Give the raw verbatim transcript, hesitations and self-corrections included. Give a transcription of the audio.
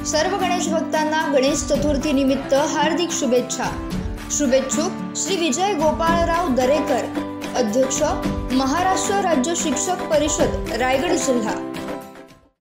सर्व गणेश भक्तांना गणेश चतुर्थी निमित्त हार्दिक शुभेच्छा। शुभेच्छुक श्री विजय गोपाळराव दरेकर, अध्यक्ष महाराष्ट्र राज्य शिक्षक परिषद रायगड जिल्हा।